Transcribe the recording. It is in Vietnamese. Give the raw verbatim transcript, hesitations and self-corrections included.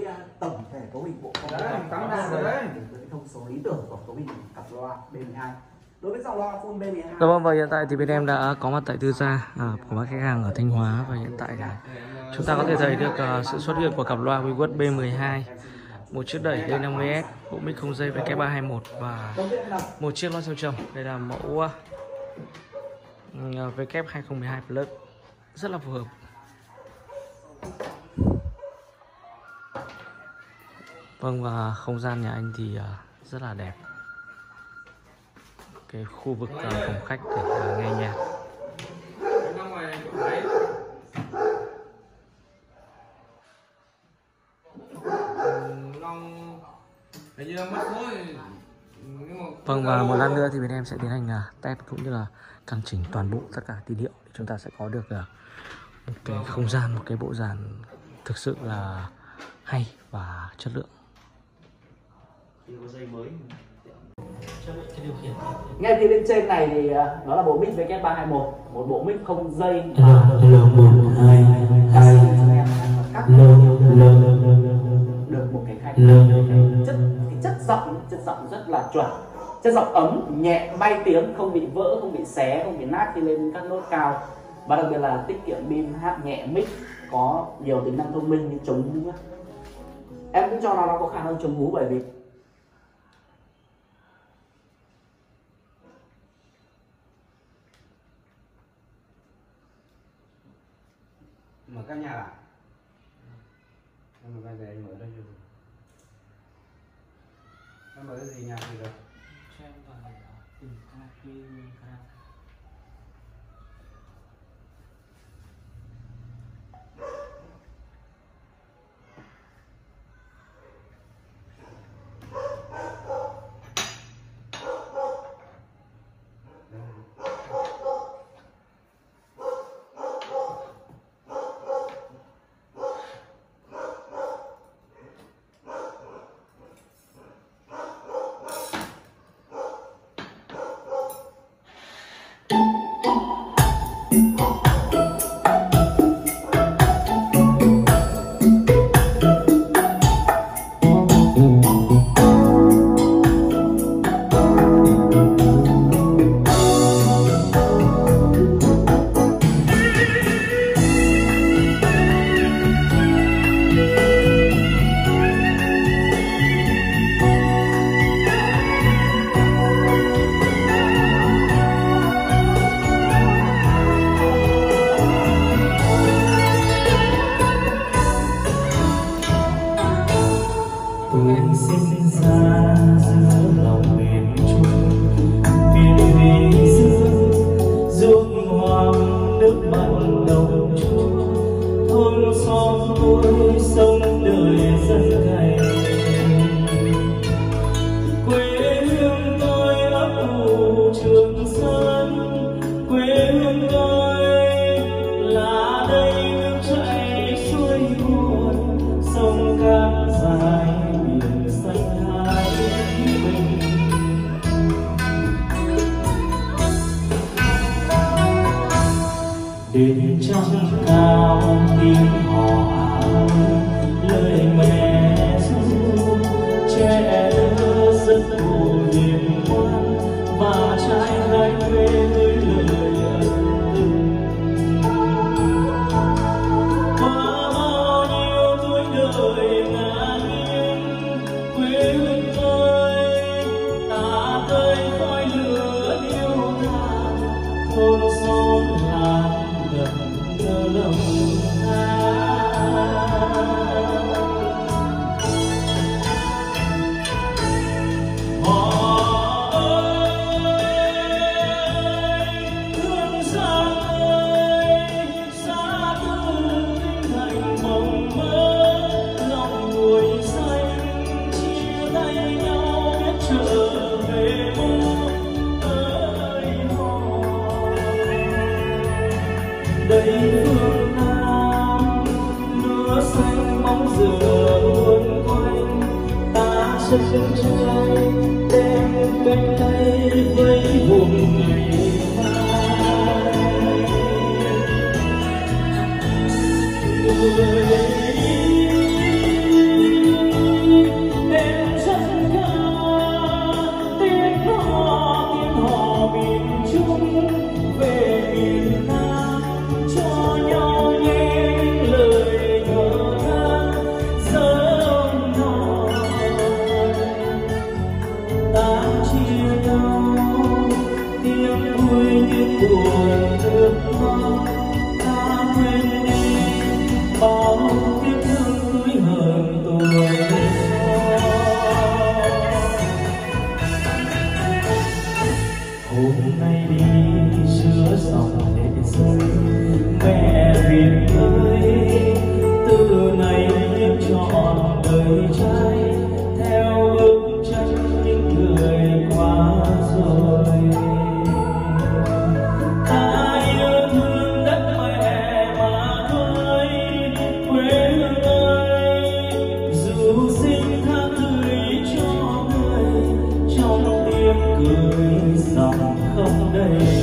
tổng thể cấu hình bộ đấy, cắm ra rồi đấy. với thông số lý tưởng của cấu hình cặp loa B mười hai. Đối với dòng loa full B mười hai. Dạ vâng, và hiện tại thì bên em đã có mặt tại Tư Gia, à, của các khách hàng ở Thanh Hóa, và hiện tại là chúng ta có thể thấy được uh, sự xuất hiện của cặp loa WeWord B mười hai, một chiếc đẩy D năm mươi S, bộ mic không dây W ba hai mốt và một chiếc loa siêu trầm. Đây là mẫu uh, W hai không một hai Plus, rất là phù hợp. Vâng, và không gian nhà anh thì uh, rất là đẹp. Cái khu vực uh, phòng khách để uh, nghe nhạc. Vâng, và một lát nữa thì bên em sẽ tiến hành uh, test cũng như là căn chỉnh toàn bộ tất cả tín hiệu để chúng ta sẽ có được uh, một cái không gian, một cái bộ dàn thực sự là hay và chất lượng. Ngay phía bên trên này thì nó là bộ mic W ba hai mốt, một bộ mic không dây được một cái khay chất cái chất giọng chất giọng rất là chuẩn, chất giọng ấm nhẹ, bay tiếng, không bị vỡ, không bị xé, không bị nát khi lên các nốt cao, và đặc biệt là tiết kiệm pin, hát nhẹ, mic có nhiều tính năng thông minh như chống hú. Em cũng cho nó nó có khả năng chống hú, bởi vì mở các nhà à? Em mở cái gì, anh mở đây cho tôi. Em mở cái gì nhà gì rồi? Cho em vào tìm karaoke, karaoke. đêm trăng cao tiếng hò ái lời mẹ ru, trẻ thơ rất vui hiền ngoan và trai gái quê với lời ân tình. Qua bao nhiêu tuổi đời ngả nghiêng quê hương tôi ta tơi khói lửa điêu than thôn xóm làng gần thơ lòng ta. Đây phương Nam lúa xanh bóng dừa buồn quanh, ta chân trai đem cánh tay với vùng lì phai. Người dòng không đầy.